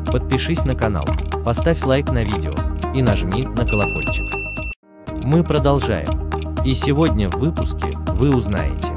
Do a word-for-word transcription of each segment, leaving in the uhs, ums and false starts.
Подпишись на канал, поставь лайк на видео и нажми на колокольчик. Мы продолжаем. И сегодня в выпуске вы узнаете.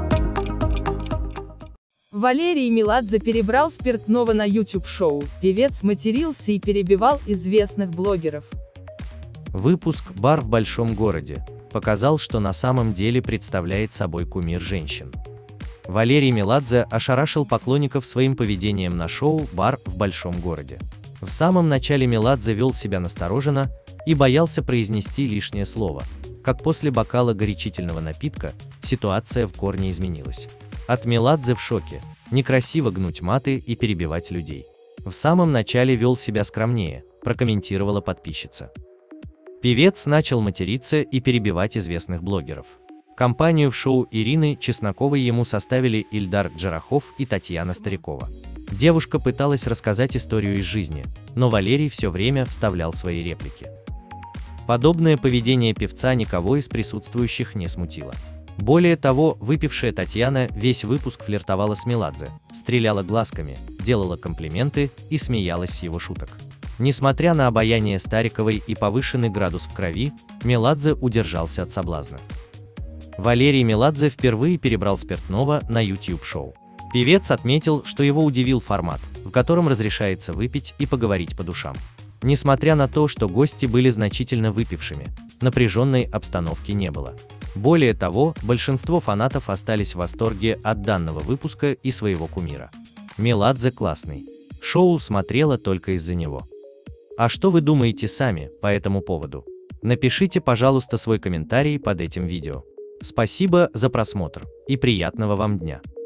Валерий Меладзе перебрал спиртного на YouTube-шоу. Певец матерился и перебивал известных блогеров. Выпуск «Бар в большом городе» показал, что на самом деле представляет собой кумир женщин. Валерий Меладзе ошарашил поклонников своим поведением на шоу «Бар в большом городе». В самом начале Меладзе вел себя настороженно и боялся произнести лишнее слово. Как после бокала горячительного напитка, ситуация в корне изменилась. От Меладзе в шоке. Некрасиво гнуть маты и перебивать людей. В самом начале вел себя скромнее, прокомментировала подписчица. Певец начал материться и перебивать известных блогеров. Компанию в шоу Ирины Чесноковой ему составили Ильдар Джарахов и Татьяна Старикова. Девушка пыталась рассказать историю из жизни, но Валерий все время вставлял свои реплики. Подобное поведение певца никого из присутствующих не смутило. Более того, выпившая Татьяна весь выпуск флиртовала с Меладзе, стреляла глазками, делала комплименты и смеялась с его шуток. Несмотря на обаяние Стариковой и повышенный градус в крови, Меладзе удержался от соблазна. Валерий Меладзе впервые перебрал спиртного на YouTube-шоу. Певец отметил, что его удивил формат, в котором разрешается выпить и поговорить по душам. Несмотря на то, что гости были значительно выпившими, напряженной обстановки не было. Более того, большинство фанатов остались в восторге от данного выпуска и своего кумира. Меладзе классный. Шоу смотрела только из-за него. А что вы думаете сами по этому поводу? Напишите, пожалуйста, свой комментарий под этим видео. Спасибо за просмотр и приятного вам дня!